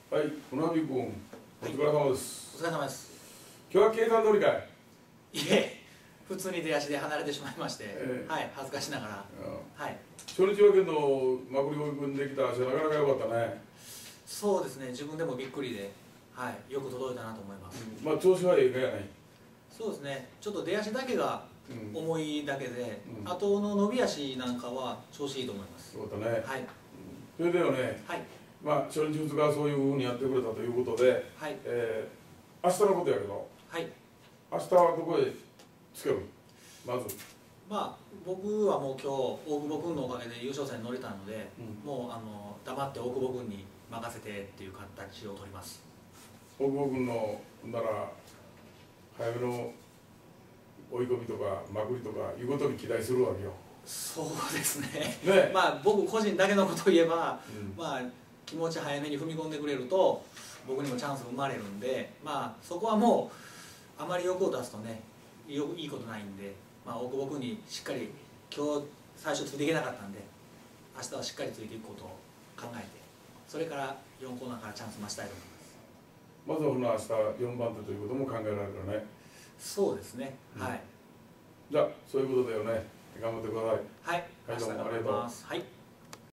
はい、船木君、お疲れ様です。 お疲れ様です。 今日は計算通りかい？ いえ、普通に出足で離れてしまいまして、はい、恥ずかしながら。はい。 初日はけど、まくり追い込んできた足はなかなか良かったね。 そうですね、自分でもびっくりで、はい、よく届いたなと思います。 まあ、調子はええかやない。 そうですね、ちょっと出足だけが重いだけで、後の伸び足なんかは調子いいと思います。 そうだね。 はい。 それではね、 はい。 まあ、初日2日はそういうふうにやってくれたということで、 はい。 明日のことやけど、 はい。 明日はどこへつける？まず。 まあ、僕はもう今日、大久保君のおかげで優勝戦に乗れたので、もう黙って大久保君に任せてっていう形を取ります。 大久保君の、なら、早めの追い込みとか、まくりとかいうことに期待するわけよ。 そうですね。 ね、 まあ僕個人だけのことを言えば、まあ気持ち早めに踏み込んでくれると僕にもチャンス生まれるんで、まあそこはもうあまり欲を出すとねいいことないんで、まあ大久保君にしっかり今日最初ついていけなかったんで、明日はしっかりついていくことを考えて、それから4コーナーからチャンス増したいと思います。 まずは明日4番手ということも考えられるよね。 そうですね。はい。 じゃあそういうことだよね。頑張ってください。 はい。 はい、どうもありがとう。 はい。